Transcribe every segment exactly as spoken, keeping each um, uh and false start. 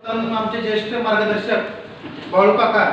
आमचे ज्येष्ठ मार्गदर्शक बाळू काका,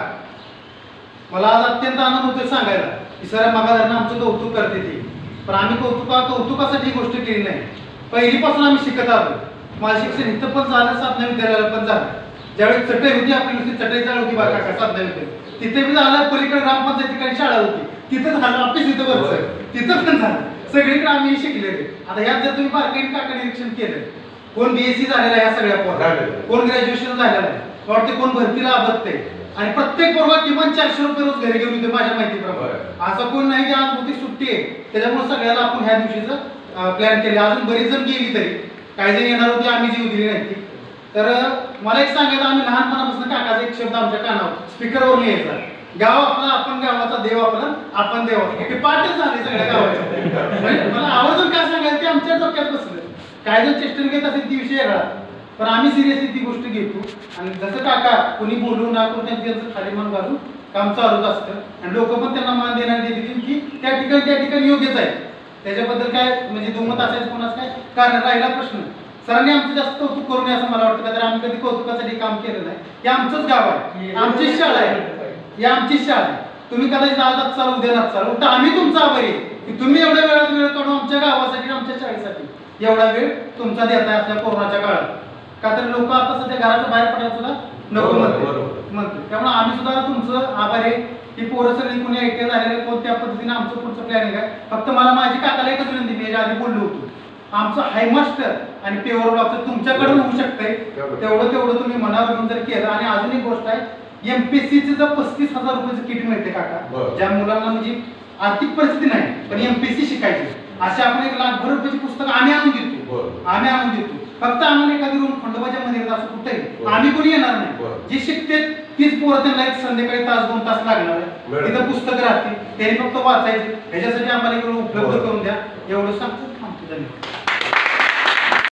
मला आज अत्यंत आनंद होतोय सांगायला की सर मागाधरणं आमचं कौतुक करते ती, पण आम्ही कौतुका कौतुकासाठी गोष्ट केली नाही. पहिलीपासून आम्ही शिकत आलो. माझं शिक्षण इथं पण झालं, साधना विद्यालयाला पण झालं. ज्यावेळी चटई होती आपली, नुसती चटई चालू होती बा काका साधना विद्यालय, तिथे बी झालं. पलीकडे ग्रामपंचायतीकडे शाळा होती, तिथं झालं. ऑफिस इथं वरचं, तिथं पण झालं. सगळीकडे आम्ही शिकलेले. आता यात जर तुम्ही बारकाईने काका निरीक्षण केलं, कोण बीएससी झालेला आहे, या सगळ्या पोरा, कोण ग्रॅज्युएशन झालेलं आहे, वाटते कोण भरतीला अबकते, आणि प्रत्येक पोरगा किमान चारशे रुपये रोज घरी घेऊन येते माझ्या माहितीप्रमाणे. असं कोण नाही की आज मोठी सुट्टी आहे त्याच्यामुळे सगळ्याला आपण ह्या दिवशीचं प्लॅन केले. अजून बरीच जण गेली, तरी काही जण येणार होती, आम्ही जीव दिली नाही. तर मला एक सांगायचं, आम्ही लहानपणापासून काकाचा एक शब्द आमच्या कानावर स्पीकरवरून यायचा, गाव आपला आपण गावाचा, देव आपला आपण देवाचा. हे पाठच झाले सगळ्या गावाचं. मला आवर्जून काय सांगायचं ते आमच्या डोक्यात बसलं. काय जण चेष्टन घेत असेल ती विषय वेगळा, पण आम्ही सिरियसली ती गोष्ट घेतो. आणि जसं काका कोणी बोलू ना करून त्यांचं खाली मन घालून काम चालूच असतं, आणि लोक पण त्यांना मान देणार देतील की त्या ठिकाणी त्या ठिकाणी योग्यच आहे. त्याच्याबद्दल काय म्हणजे दुमत असायचं कोणाचं काय कारण राहिला प्रश्न. सरांनी आमचं जास्त कौतुक करू नये असं मला वाटतं, का तर आम्ही कधी कौतुकासाठी काम केलं नाही. हे आमचंच गाव आहे, आमचीच शाळा आहे, ही आमचीच शाळा आहे. तुम्ही कदाचित आज आज चालू उद्या नाच चालू, तर आम्ही तुमचा आभारी आहे की तुम्ही एवढ्या वेळात वेळ काढून आमच्या गावासाठी, आमच्या शाळेसाठी एवढा वेळ तुमचा देताय आपल्या कोरोनाच्या काळात. का तर लोक आता सध्या घराच्या बाहेर पडायला सुद्धा नको म्हणते म्हणते त्यामुळे आम्ही सुद्धा तुमचं आभार आहे की पोरं सगळी कोणी ऐकले झालेले, कोणत्या पद्धतीने आमचं पुढचं प्लॅनिंग आहे. फक्त मला माझी काकाला एकच विनंती, मी याच्या आधी बोललो होतो, आमचं हायमास्टर आणि पेवर ब्लॉकचं तुमच्याकडून होऊ शकतंय, तेवढं तेवढं तुम्ही मनावर घेऊन जर केलं. आणि अजून एक गोष्ट आहे, एमपीएससीचं जर पस्तीस हजार रुपयाचं किट मिळते काका, ज्या मुलांना म्हणजे आर्थिक परिस्थिती नाही पण एमपीएससी शिकायची, असे आपण एक लाखभर रुपयाची पुस्तकं आम्ही आणून देतो. आम्ही आणून देतो फक्त आम्हाला एखादी रूम खंडोबाच्या मंदिरात असं कुठेही आम्ही कोणी येणार नाही. जी शिकते तीच पोरं त्यांना एक संध्याकाळी तास दोन तास लागणार आहे, तिथं पुस्तकं राहतील, त्यांनी फक्त वाचायचे. ह्याच्यासाठी आम्हाला एक उपलब्ध करून द्या, एवढं सांगतो. थांबतो. धन्यवाद.